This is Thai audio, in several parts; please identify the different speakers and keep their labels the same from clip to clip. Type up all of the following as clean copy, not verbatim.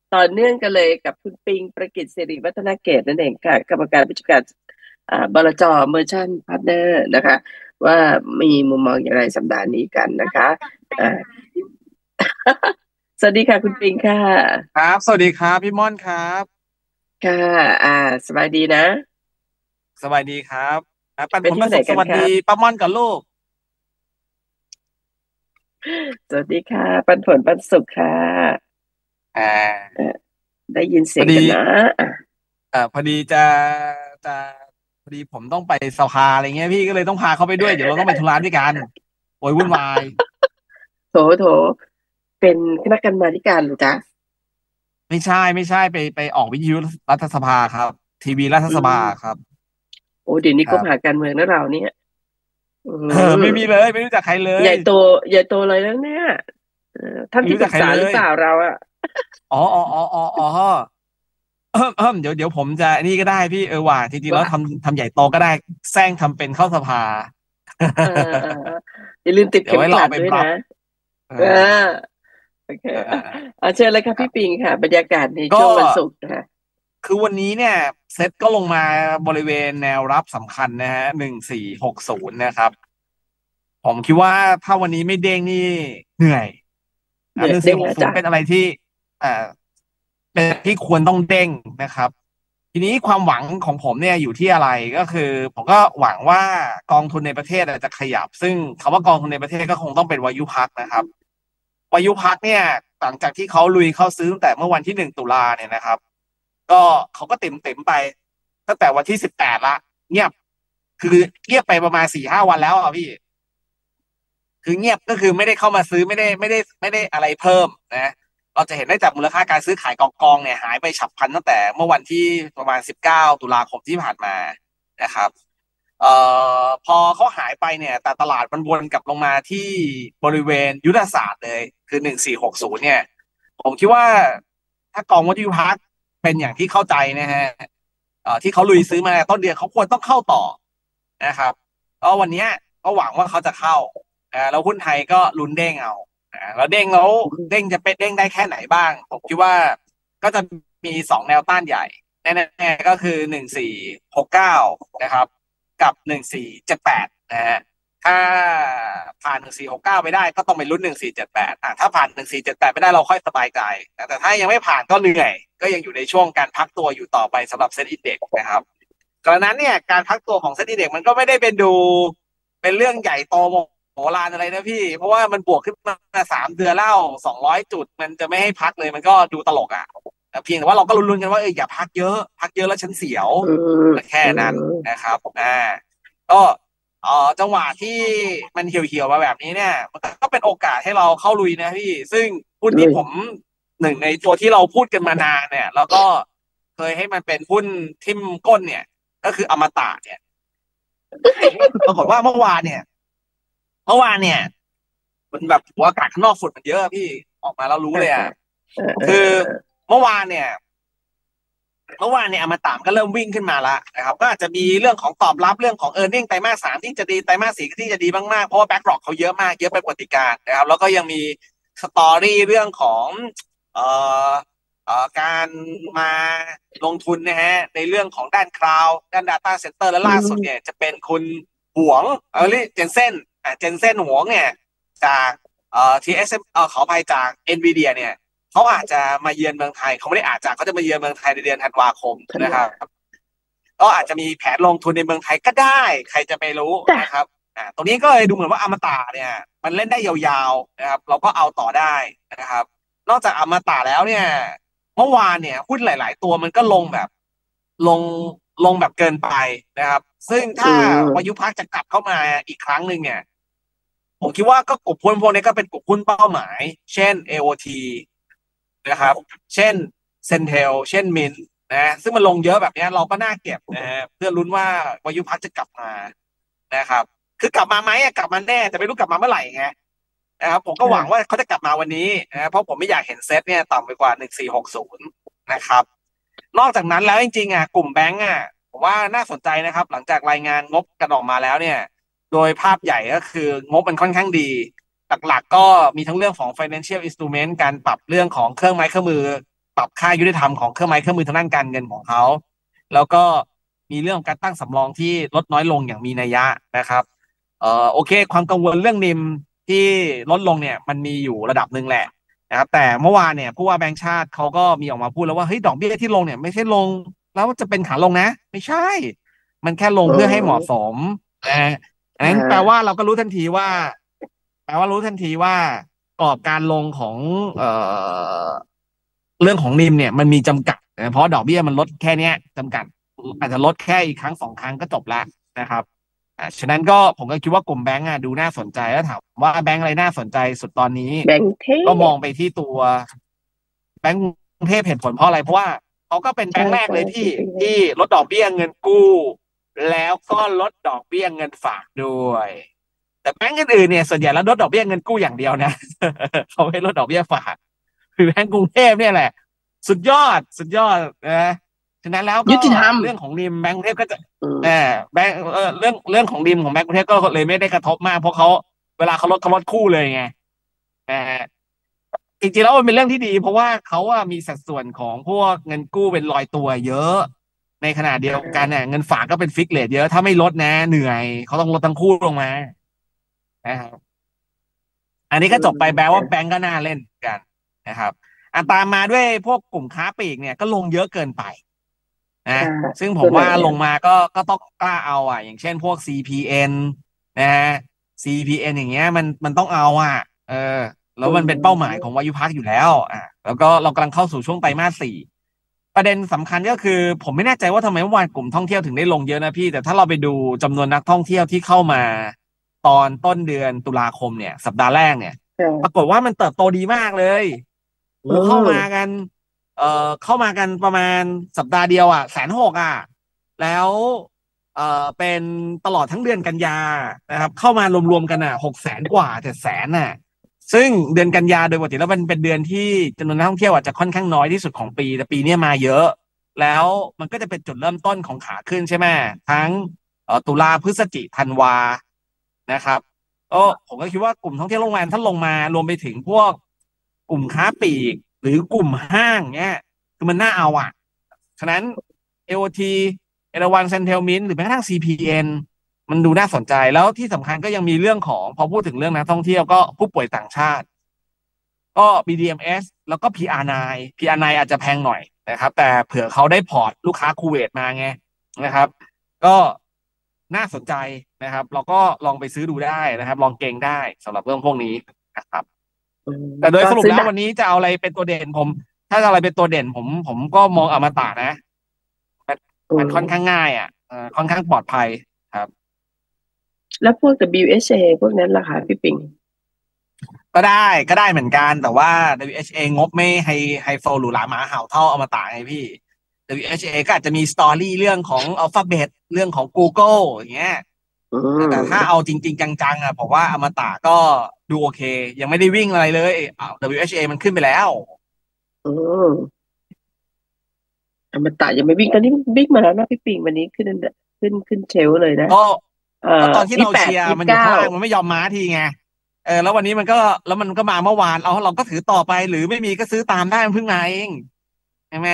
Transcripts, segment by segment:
Speaker 1: ต่อเนื่องกันเลยกับคุณปิงประกิตสิริวัฒนเกตนั่นเองค่ะกรรมการผู้จัดการบลจเมอร์ชันพาร์ทเนอร์นะคะว่ามีมุมมองอย่างไรสัปดาห์นี้กันนะคะอ่าสวัสดีค่ะคุณปิงค่ะ
Speaker 2: ครับสวัสดีครับพี่ม่อนครับ
Speaker 1: ค่ะอ่าสบายดีนะ
Speaker 2: สวัสดีครับปัน
Speaker 1: ไปเที่ยวไหน
Speaker 2: ผลประสบสวัสดี
Speaker 1: กันครับ
Speaker 2: ป้าม่อนกับลูก
Speaker 1: สวัสดีค่ะปันผลปันสุขค่ะ
Speaker 2: อ่
Speaker 1: เอ่
Speaker 2: า
Speaker 1: อได้ยินเสี
Speaker 2: พอดี
Speaker 1: ยงกันนะอ่ะ
Speaker 2: พอดีจะพอดีผมต้องไปสภาอะไรเงี้ยพี่ก็เลยต้องพาเขาไปด้วยเดี๋ยวเราต้องไปธุระด้วยกันโอ้ยวุ่นวาย
Speaker 1: โถโถเป็นคณะกรรมาธิการเหรือจ๊ะ
Speaker 2: ไม่ใช่ไปออกวิทยุรัฐสภาครับทีวีรัฐ
Speaker 1: อื
Speaker 2: สภาค
Speaker 1: ม
Speaker 2: รับ
Speaker 1: โอ้เดี๋ยวนี้ก็หา
Speaker 2: ครับ
Speaker 1: การเมืองนะเราเนี่ยอื
Speaker 2: ไม่มี
Speaker 1: ม
Speaker 2: เลยไม่รู้จักใครเลย
Speaker 1: ใหญ่โตใหญ่โตเลยแล้วเนี่ยท่าน
Speaker 2: ไม่
Speaker 1: ที่ปรึกษา
Speaker 2: รู้จักใครเลย
Speaker 1: หรือเปล่าเราอะ
Speaker 2: อ๋อเดี๋ยวผมจะนี่ก็ได้พี่ว่าจริงๆแล้ว
Speaker 1: ว่า
Speaker 2: ทำใหญ่โตก็ได้แซงทำเป็นเข้าสภา
Speaker 1: เออเอออย่าลืมติด
Speaker 2: เดี๋ยวไว้
Speaker 1: เข็มก
Speaker 2: รอไปบลั
Speaker 1: ลัดด้วยนะ
Speaker 2: ฟเอ
Speaker 1: เออ
Speaker 2: อ
Speaker 1: โอเค
Speaker 2: เอ
Speaker 1: อ่ะ
Speaker 2: อ
Speaker 1: เชิญเลยค่ะ
Speaker 2: ครับ
Speaker 1: พี่ปิงค่ะบรรยากาศในช่
Speaker 2: ก็
Speaker 1: วงวันศุกร์นะคะ
Speaker 2: คือวันนี้เนี่ยเซ็ตก็ลงมาบริเวณแนวรับสำคัญนะฮะ1460นะครับผมคิดว่าถ้าวันนี้ไม่เด้งนี่เหนื่อย
Speaker 1: เนี่ย
Speaker 2: หนึ่ง
Speaker 1: เด้งแล้วจ้ะ
Speaker 2: สี่หกศูนย์เป็นอะไรที่อ่าเป็นที่ควรต้องเด้งนะครับ ทีนี้ความหวังของผมเนี่ยอยู่ที่อะไรก็คือผมก็หวังว่ากองทุนในประเทศจะขยับซึ่งคำว่ากองทุนในประเทศก็คงต้องเป็นวายุพักนะครับวายุพักเนี่ยหลังจากที่เขาลุยเข้าซื้อตั้งแต่เมื่อวันที่1 ตุลาเนี่ยนะครับก็เขาก็เต็มไปตั้งแต่วันที่18ละเงียบคือเงียบไปประมาณ4-5 วันแล้วอ่ะพี่คือเงียบก็คือไม่ได้เข้ามาซื้อไม่ได้อะไรเพิ่มนะเราจะเห็นได้จากมูลค่าการซื้อขายกองเนี่ยหายไปฉับพลันตั้งแต่เมื่อวันที่ประมาณ19 ตุลาคมที่ผ่านมานะครับพอเขาหายไปเนี่ยแต่ตลาดมันวนกลับลงมาที่บริเวณยุทธศาสตร์เลยคือ1460เนี่ยผมคิดว่าถ้ากองวัตถุพักเป็นอย่างที่เข้าใจนะฮะที่เขาลุยซื้อมาต้นเดือนเขาควรต้องเข้าต่อนะครับก็วันเนี้ยก็หวังว่าเขาจะเข้าแล้วหุ้นไทยก็ลุ้นเด้งเอาแล้วเด้งแล้ว
Speaker 1: อืม
Speaker 2: เด้งจะเป็นเด้งได้แค่ไหนบ้างผมคิดว่าก็จะมี2 แนวต้านใหญ่แน่ๆก็คือ1469นะครับกับ1478นะฮะถ้าผ่าน1469ไปได้ก็ต้องไปลุ้น1478ถ้าผ่าน1478ไม่ได้เราค่อยสบายใจแต่ถ้ายังไม่ผ่านก็เหนื่อยก็ยังอยู่ในช่วงการพักตัวอยู่ต่อไปสำหรับเซ็นอินเด็กซ์นะครับกระนั้นเนี่ยการพักตัวของเซ็นอินเด็กซ์มันก็ไม่ได้เป็นดูเป็นเรื่องใหญ่โตโมโหฬารอะไรนะพี่เพราะว่ามันบวกขึ้นมา3 เดือนแล้ว200 จุดมันจะไม่ให้พักเลยมันก็ดูตลกอ่ะเพียงแต่ว่าเราก็ลุ้นๆกันว่าอย่าพักเยอะแล้วฉันเสียว
Speaker 1: อืม
Speaker 2: แค่
Speaker 1: อื
Speaker 2: นั้น
Speaker 1: ม
Speaker 2: นะครับก็จังหวะที่มันเหี่ยวๆมาแบบนี้เนี่ยมันก็เป็นโอกาสให้เราเข้าลุยนะพี่ซึ่งหุ้น
Speaker 1: ลุย
Speaker 2: ที่ผมหนึ่งในตัวที่เราพูดกันมานานเนี่ยแล้วก็เคยให้มันเป็นหุ้นทิ่มก้นเนี่ยก็คืออมตะเนี่ยปรากฏว่าเมื่อวานเนี่ยมันแบบหัวอากาศข้างนอกฝุ่นมันเยอะพี่ออกมาแล้วรู้
Speaker 1: อ่า
Speaker 2: เลย
Speaker 1: ฮะ
Speaker 2: อ่ะ
Speaker 1: เออเออ
Speaker 2: คือ
Speaker 1: เออ
Speaker 2: เมื่อวานเนี่ย อมตะก็เริ่มวิ่งขึ้นมาแล้วนะครับก็อาจจะมีเรื่องของตอบรับเรื่องของเน็งไตรมาส 3ที่จะดีไตรมาส 4ที่จะดีมากๆเพราะว่าแบ็กหลอกเขาเยอะมากเยอะเป็นประวัติการณ์นะครับแล้วก็ยังมีสตอรี่เรื่องของเอ่อการมาลงทุนนะฮะในเรื่องของด้านคลาวด์ด้าน Data Center และ
Speaker 1: อื
Speaker 2: ล่าสุดเนี่ย
Speaker 1: ม
Speaker 2: จะเป็นคุณหวงเรียกเจนเซ่นหวงเนี่ยจากTSMขออภัยจาก NVIDIA เนี่ย เขาอาจจะมาเยือนเมืองไทยเขาไม่ได้อาจจะเขาจะมาเยือนเมืองไทยในเดือนธันวาคม
Speaker 1: ทันว่า
Speaker 2: นะครับก็อาจจะมีแผนลงทุนในเมืองไทยก็ได้ใครจะไปรู้
Speaker 1: จ้ะ
Speaker 2: นะครับตรงนี้ก็เลยดูเหมือนว่าอมตะเนี่ยมันเล่นได้ยาวๆนะครับเราก็เอาต่อได้นะครับนอกจากอมตะแล้วเนี่ยเมื่อวานเนี่ยหุ้นหลายๆตัวมันก็ลงแบบลงลงแบบเกินไปนะครับซึ่ง
Speaker 1: อื
Speaker 2: ถ้า
Speaker 1: ม
Speaker 2: วายุพักจะกลับเข้ามาอีกครั้งหนึ่งเนี่ยผมคิดว่าก็กลุ่มหุ้นพวกนี้ก็เป็นกลุ่มหุ้นเป้าหมายเช่น AOT นะครับเช่นเซนเทลเช่นมินนะซึ่งมันลงเยอะแบบนี้เราก็น่าเก็บนะฮะเพื่อลุ้นว่าวายุพักจะกลับมานะครับคือกลับมาไหมกลับมาแน่แต่ไม่รู้กลับมาเมื่อไหร่ไงนะครับผมก็หวังว่า
Speaker 1: ค่ะ
Speaker 2: เขาจะกลับมาวันนี้นะเพราะผมไม่อยากเห็นเซตเนี่ยต่ำไปกว่า1460นะครับนอกจากนั้นแล้วจริงๆกลุ่มแบงก์ผมว่าน่าสนใจนะครับหลังจากรายงานงบกันออกมาแล้วเนี่ยโดยภาพใหญ่ก็คืองบมันค่อนข้างดี หลักๆก็มีทั้งเรื่องของ financial instrument การปรับเรื่องของเครื่องไม้เครื่องมือปรับค่ายุติธรรมของเครื่องไม้เครื่องมือทางด้านการเงินของเขาแล้วก็มีเรื่องของการตั้งสำรองที่ลดน้อยลงอย่างมีนัยยะนะครับโอเคความกังวลเรื่องนิมที่ลดลงเนี่ยมันมีอยู่ระดับหนึ่งแหละนะครับแต่เมื่อวานเนี่ยผู้ว่าแบงก์ชาติเขาก็มีออกมาพูดแล้วว่าเฮ้ยดอกเบี้ยที่ลงเนี่ยไม่ใช่ลงแล้วจะเป็นขาลงนะไม่ใช่มันแค่ลง
Speaker 1: อื
Speaker 2: เพื่อให้เหมาะส
Speaker 1: ม
Speaker 2: มนะอันนั้นแปลว่าเราก็รู้ทันทีว่า กรอบการลงของเรื่องของนิมเนี่ยมันมีจำกัดนะเพราะดอกเบี้ยมันลดแค่เนี้ยจำกัดอาจจะลดแค่อีกครั้งสองครั้งก็จบแล้วนะครับฉะนั้นก็ผมก็คิดว่ากลุ่มแบงก์ดูน่าสนใจแล้วถามว่าแบงก์อะไรน่าสนใจสุดตอนนี้
Speaker 1: แบงค์เท
Speaker 2: ก็มอ
Speaker 1: พ
Speaker 2: งไปที่ตัวแบงก์กรุงเทพเหตุผลเพราะอะไรเพราะว่าเขาก็เป็นแบ
Speaker 1: ใช่
Speaker 2: งก์แรก
Speaker 1: ใช่
Speaker 2: เลยที่
Speaker 1: พี่ปิง
Speaker 2: ที่ลดดอกเบี้ยเงินกู้แล้วก็ลดดอกเบี้ยเงินฝากด้วยแต่แบงก์อื่นๆเนี่ยส่วนใหญ่แล้วลดดอกเบี้ยเงินกู้อย่างเดียวนะเขาไม่ลดดอกเบี้ยฝากคือแบงก์กรุงเทพเนี่ยแหละสุดยอดนะฉะนั้นแล้วก็
Speaker 1: ยุติธรรม
Speaker 2: เรื่องของริมแบงก์กรุงเทพก็จะ
Speaker 1: อืม
Speaker 2: แบงก์เรื่องของริมของแบงก์กรุงเทพก็เลยไม่ได้กระทบมากเพราะเขาเวลาเขาลดคู่เลยไงเออจริงๆแล้วมันเป็นเรื่องที่ดีเพราะว่าเขาว่ามีสัดส่วนของพวกเงินกู้เป็นรอยตัวเยอะในขณะเดียวกันเนี่ยเงินฝากก็เป็นฟิกเรทเยอะถ้าไม่ลดนะเหนื่อยเขาต้องลดทั้งคู่ลงมานะครับอันนี้
Speaker 1: อื
Speaker 2: ก็จบไปแปลว่าแบ
Speaker 1: ม
Speaker 2: งก์ก็น่าเล่นกันนะครับตามมาด้วยพวกกลุ่มค้าปลีกเนี่ยก็ลงเยอะเกินไป นะ
Speaker 1: ค่ะ
Speaker 2: ซึ่งผ
Speaker 1: ตัวไหน
Speaker 2: มว่าลง
Speaker 1: อ่ะ
Speaker 2: มาก็ต้องกล้าเอาอย่างเช่นพวก CPN นะฮะ CPN อย่างเงี้ยมันต้องเอาเออแล้
Speaker 1: อื
Speaker 2: วมันเป็นเป้าหมายของ
Speaker 1: ม
Speaker 2: วายุพักอยู่แล้วแล้วก็เรากำลังเข้าสู่ช่วงไตรมาสสี่ประเด็นสำคัญก็คือผมไม่แน่ใจว่าทำไมเมื่อวานกลุ่มท่องเที่ยวถึงได้ลงเยอะนะพี่แต่ถ้าเราไปดูจำนวนนักท่องเที่ยวที่เข้ามาตอนต้นเดือนตุลาคมเนี่ยสัปดาห์แรกเนี่ยปรา
Speaker 1: ค่ะ
Speaker 2: กฏว่ามันเติบโตดีมากเลยโอ้
Speaker 1: อื
Speaker 2: เข้ามา
Speaker 1: ม
Speaker 2: กัน เข้ามากันประมาณสัปดาห์เดียว160,000แล้วเป็นตลอดทั้งเดือนกันยานะครับเข้ามารวมๆกัน600,000กว่า700,000ซึ่งเดือนกันยาโดยปกติแล้วมันเป็นเดือนที่จำนวนนักท่องเที่ยวอาจจะค่อนข้างน้อยที่สุดของปีแต่ปีนี้มาเยอะแล้วมันก็จะเป็นจุดเริ่มต้นของขาขึ้นใช่ไหมทั้งตุลาพฤศจิธันวานะครับผมก็คิดว่ากลุ่มท่องเที่ยวโรงแรมถ้าลงมารวมไปถึงพวกกลุ่มค้าปลีกหรือกลุ่มห้างเนี้ยคือมันน่าเอาฉะนั้น AOT เอราวัณเซนเทลมินหรือแม้กระทั่ง CPN มันดูน่าสนใจแล้วที่สำคัญก็ยังมีเรื่องของพอพูดถึงเรื่องนักท่องเที่ยวก็ผู้ป่วยต่างชาติก็ BDMs แล้วก็ PR9 PR9 อาจจะแพงหน่อยนะครับแต่เผื่อเขาได้พอร์ตลูกค้าคูเวตมาไงนะครับก็น่าสนใจนะครับเราก็ลองไปซื้อดูได้นะครับลองเก็งได้สำหรับเรื่องพวกนี้นะครับ
Speaker 1: อืม
Speaker 2: แต่โดย
Speaker 1: ก็
Speaker 2: สรุป
Speaker 1: ซื้อดัก
Speaker 2: แล้ววันนี้จะเอาอะไรเป็นตัวเด่นถ้าจะอะไรเป็นตัวเด่นผมก็มองอมตะนะมัน
Speaker 1: อื
Speaker 2: มันค่อนข้าง
Speaker 1: ม
Speaker 2: ง่ายค่อนข้างปลอดภัยครับ
Speaker 1: แล้วพวก WHA พวกนั้นล่ะคะพี่ปิง
Speaker 2: ก็ได้เหมือนกันแต่ว่า WHA งบไม่ไฮโซหรูหราหมาเห่าเท่าอมตะไงพี่ WHA ก็อาจจะมีสตอรี่เรื่องของ Alphabet เรื่องของ Google อย่างเงี้ย
Speaker 1: อื
Speaker 2: แต่ถ้าเอา
Speaker 1: ม
Speaker 2: จริงๆจังๆผมว่าอมตะก็ดูโอเคยังไม่ได้วิ่งอะไรเลยWHA มันขึ้นไปแล้ว
Speaker 1: อืมอมตะยังไม่วิ่งตอนนี้วิ่งมาแล้วนะพี่ปิงวันนี้ขึ้นเชลฟ์เลยนะ
Speaker 2: ก็
Speaker 1: เอ่อ
Speaker 2: ก็ตอนที่เรา
Speaker 1: 28
Speaker 2: เชียร์มันอยู่
Speaker 1: ยี่สิบเก้า
Speaker 2: ข้างล่างมันไม่ยอมม้าทีไงแล้ววันนี้มันก็มาเมื่อวานเราก็ถือต่อไปหรือไม่มีก็ซื้อตามได้มันเพิ่งมาเองใช่ไหม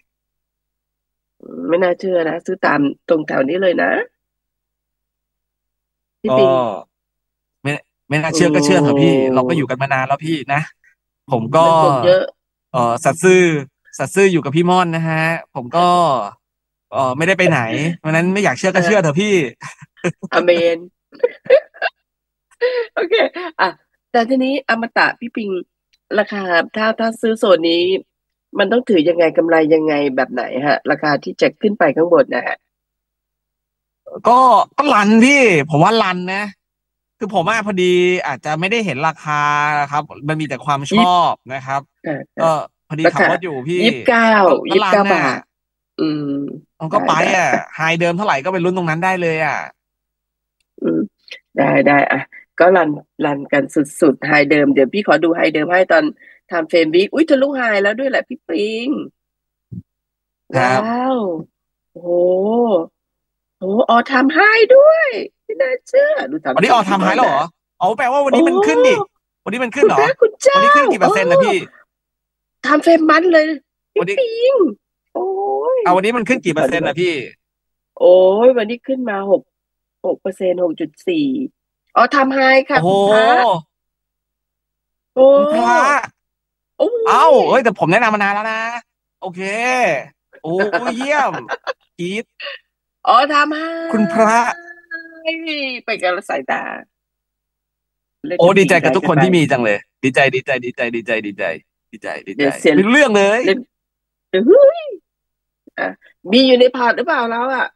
Speaker 1: ไม่น่าเชื่อนะซื้อตามตรงแถวนี้เลยนะพี่
Speaker 2: ก็
Speaker 1: ปิง
Speaker 2: ไม่ไม่น่า
Speaker 1: อื
Speaker 2: เชื่อก็เชื่อเถอะพี่เราก็อยู่
Speaker 1: ม
Speaker 2: กันมานานแล้วพี่นะผมก็
Speaker 1: มันคงเยอะ
Speaker 2: เออสัตย์ซื่ออยู่กับพี่ม่อนนะฮะผมก็ไม่ได้ไปไหนเพราะฉะนั้นไม่อยากเชื่อก็เชื่อเถอะ
Speaker 1: อ่า
Speaker 2: พี่
Speaker 1: อเมนโอเคอ่ะแต่ทีนี้อมตะพี่ปิงราคาถ้าซื้อโซนนี้มันต้องถือยังไงกำไรยังไงแบบไหนฮะราคาที่จะขึ้นไปข้างบนนะฮะ
Speaker 2: ก็ก็รันพี่ผมว่ารันนะคือผมพอดีอาจจะไม่ได้เห็นราคาครับมันมีแต่ความชอ
Speaker 1: ยี่สิบ
Speaker 2: บนะครับ
Speaker 1: อ่า
Speaker 2: ก็
Speaker 1: อ่า
Speaker 2: พอดี
Speaker 1: ราคา
Speaker 2: ขับรถอยู่พี่
Speaker 1: 29
Speaker 2: ก็
Speaker 1: ยี่สิบ
Speaker 2: รัน
Speaker 1: เก้าบาทอืม
Speaker 2: มันก็
Speaker 1: ได้
Speaker 2: ไป
Speaker 1: ได้
Speaker 2: ไฮเดิมเท่าไหร่ก็ไปลุ้นตรงนั้นได้เลย
Speaker 1: อืมได้อ่ะก็รันกันสุดๆไฮเดิมเดี๋ยวพี่ขอดูไฮเดิมให้ตอนทำเฟรมวีคอุ้ยทะลุไฮแล้วด้วยแหละพี่ปิงว้า
Speaker 2: ครับ
Speaker 1: วโอ้โหโอ้ออทำไฮด้วยไม่น่าเชื่อดู
Speaker 2: วันนี้
Speaker 1: ทำสูตร
Speaker 2: ออกทำไฮ
Speaker 1: พี่มอนนะ
Speaker 2: แล้วเหรอเอาแปลว่าวัน
Speaker 1: โอ้
Speaker 2: นี้มันขึ้นดิวันนี้มันขึ้นเหรอ
Speaker 1: คุณพระคุณเจ้า
Speaker 2: วันนี้ขึ้นกี่เปอ
Speaker 1: โอ้
Speaker 2: ร์เซ็นต์นะพี่
Speaker 1: ทำเฟรมมันเลย
Speaker 2: วันนี้
Speaker 1: พี่ปิงโอ้ย
Speaker 2: เอาวันนี้มันขึ้นกี่เปอร์เซ็นต์
Speaker 1: ขอดูก่อน
Speaker 2: นะพี่
Speaker 1: โอ้ยวันนี้ขึ้นมา6%6.4อ๋อทำไฮค่ะ
Speaker 2: โอ้โห
Speaker 1: คุณพระโอ
Speaker 2: คุณพระ
Speaker 1: ้โอ้
Speaker 2: เอ้า
Speaker 1: ย
Speaker 2: เฮ้ยแต่ผมแนะนำมานานแล้วนะโอเคโอ้เยี่ยมกีด
Speaker 1: อ๋อทำไฮ
Speaker 2: คุณพระ
Speaker 1: ไปกันละสายตาเล่น
Speaker 2: โอ้ดี
Speaker 1: กันดี
Speaker 2: ใจกับทุกคน
Speaker 1: ได้กันไป
Speaker 2: ที่มีจังเลยดีใจดีใจดีใจดีใจดีใจดีใจดีใจ
Speaker 1: เดี๋ยวเสีย
Speaker 2: ไม่รู้เรื่องเลย
Speaker 1: เล่นเฮ้ยอ่ะมีอยู่ในพอร์ตหรือเปล่าแล้วอ่ะ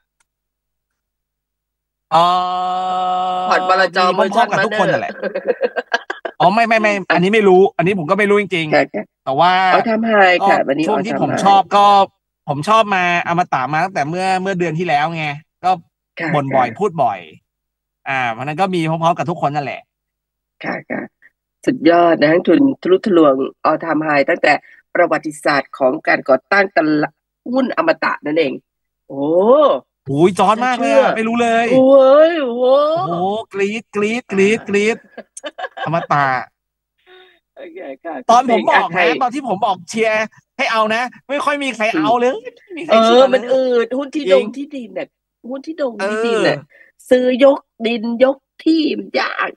Speaker 2: เออ
Speaker 1: พอร์ตบลจ
Speaker 2: มีพ
Speaker 1: เมอร์ชั่น
Speaker 2: ร้อมๆกับ
Speaker 1: มาเนอร์
Speaker 2: ทุกคนนั่นแหละ อ๋อไม่
Speaker 1: อ่ะ
Speaker 2: อันนี้ไม่รู้อันนี้ผมก็ไม่รู้จริง
Speaker 1: ค่ะค่ะ
Speaker 2: ๆแต่ว่า
Speaker 1: อ๋อทำไฮ
Speaker 2: ก็
Speaker 1: ค่ะวันนี้
Speaker 2: ช่วงที่ผม
Speaker 1: อ๋อทำไฮ
Speaker 2: ชอบก็ผมชอบมาอมตะมาตั้งแต่เมื่อเดือนที่แล้วไงก็
Speaker 1: ค่ะ
Speaker 2: บ่นบ่อยพู
Speaker 1: ค่ะ
Speaker 2: ดบ่อยวันนั้นก็มีพร้อมๆกับทุกคนนั่นแหละ
Speaker 1: ค่ะค่ะสุดยอดนะทั้งทุนทะลุทะลวงออทำไฮตั้งแต่ประวัติศาสตร์ของการก่อตั้งตลาดหุ้นอมตะนั่นเองโอ้
Speaker 2: โอ้ยจอน
Speaker 1: จะเชื่อ
Speaker 2: มากเลยไม่รู้เลย
Speaker 1: โอ้ยโอ้โห
Speaker 2: โอ้โหกรี๊ดกรี๊ดกรี๊ดกรี๊ดอมตะ
Speaker 1: โอเคค่ะ
Speaker 2: ตอน
Speaker 1: คุณเป
Speaker 2: ผมบอก
Speaker 1: งอ่ะใคร
Speaker 2: นะตอนที่ผมบอกเชียร์ให้เอานะไม่ค่อยมีใครเอาเลยไม่มีใค
Speaker 1: เออ
Speaker 2: รเชียร์เลย
Speaker 1: มันอืดหุ้นที่ด
Speaker 2: จริง
Speaker 1: งที่ดินเนี่ยหุ้นที่ดง
Speaker 2: เอ
Speaker 1: ที่ดินเนี่ย
Speaker 2: อ
Speaker 1: ซื้อยกดินยกที่มันยาก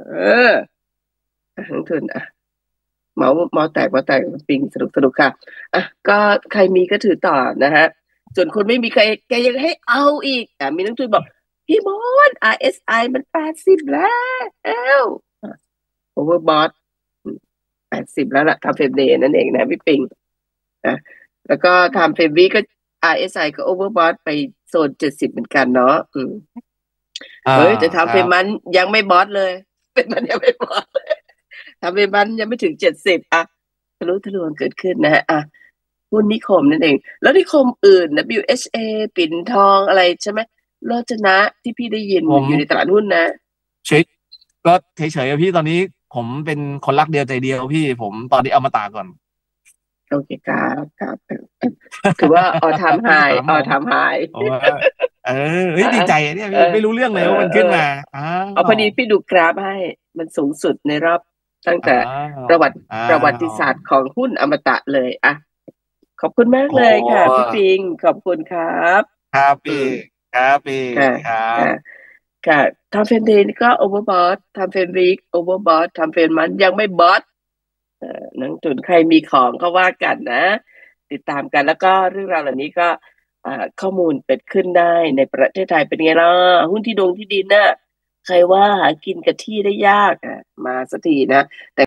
Speaker 1: ทั้งทุนอ่ะเมาแตกปิงสนุกค่ะอ่ะก็ใครมีก็ถือต่อนะฮะส่วนคนไม่มีใครแกยังให้เอาอีกมีนักทุนบอกพี่มด RSI มัน80แล้วโอเวอร์บอท80แล้วล่ะทำเฟรมเดย์นั่นเองนะพี่ปิง นะแล้วก็ทำเฟรมวีก็ RSI ก็โอเวอร์บอทไปโซน70เหมือนกันเนาะ
Speaker 2: อ่า
Speaker 1: เฮ้ยแต่
Speaker 2: ค
Speaker 1: ทำ
Speaker 2: รับ
Speaker 1: เฟรมันยังไม่บอสเลยเป็นมันยังไม่บอสเลยทำเฟรมันยังไม่ถึง70อ่ะทะลุทะลวงเกิดขึ้นนะฮะอ่ะหุ้นนิคมนั่นเองแล้วนิคมอื่น WHA ปิ่นทองอะไรใช่ไหมโรจนะที่พี่ได้ยิน
Speaker 2: ผม
Speaker 1: อยู่ในตลาดหุ้นนะ
Speaker 2: เฉยก็เฉยๆอะพี่ตอนนี้ผมเป็นคนรักเดียวใจเดียวพี่ผมตอนนี้เอามาตากก่อน
Speaker 1: โอเคครับถือว่าออทำไฮ
Speaker 2: พี่ถาม
Speaker 1: ออ
Speaker 2: ผม
Speaker 1: ทำไฮ
Speaker 2: ผมว่าเออเฮ้ย
Speaker 1: อ่ะ
Speaker 2: ดีใจอะเนี่ย
Speaker 1: เออ
Speaker 2: ไม่รู้เรื่อง
Speaker 1: เออ
Speaker 2: เลยว่ามัน
Speaker 1: เออ
Speaker 2: ขึ้นมา
Speaker 1: เอาพอดีพี่ดูกราฟให้มันสูงสุดในรอบตั้ง
Speaker 2: อ้า
Speaker 1: แต่
Speaker 2: ว
Speaker 1: ประวัติ
Speaker 2: อ้า
Speaker 1: ประวัติ
Speaker 2: ว
Speaker 1: ศาสตร์ของหุ้นอมตะเลยอ่ะขอบคุณมาก
Speaker 2: โอ้
Speaker 1: เลยค่ะพี่ปิงขอบคุณครับ
Speaker 2: ครับพี่
Speaker 1: อืม
Speaker 2: ครับพี่
Speaker 1: ค่ะ
Speaker 2: ครั
Speaker 1: ค่ะ
Speaker 2: บ
Speaker 1: ค่ะทำเฟรนเดย์ก็โอเวอร์บอททำเฟรนวีคโอเวอร์บอททำเฟรนมันยังไม่บอทนักลงทุนใครมีของก็ว่ากันนะติดตามกันแล้วก็เรื่องราวเหล่านี้ก็ข้อมูลเกิดขึ้นได้ในประเทศไทยเป็นไงล่ะหุ้นที่ดงที่ดินน่ะใครว่าหากินกับที่ได้ยากมาสักทีนะแต่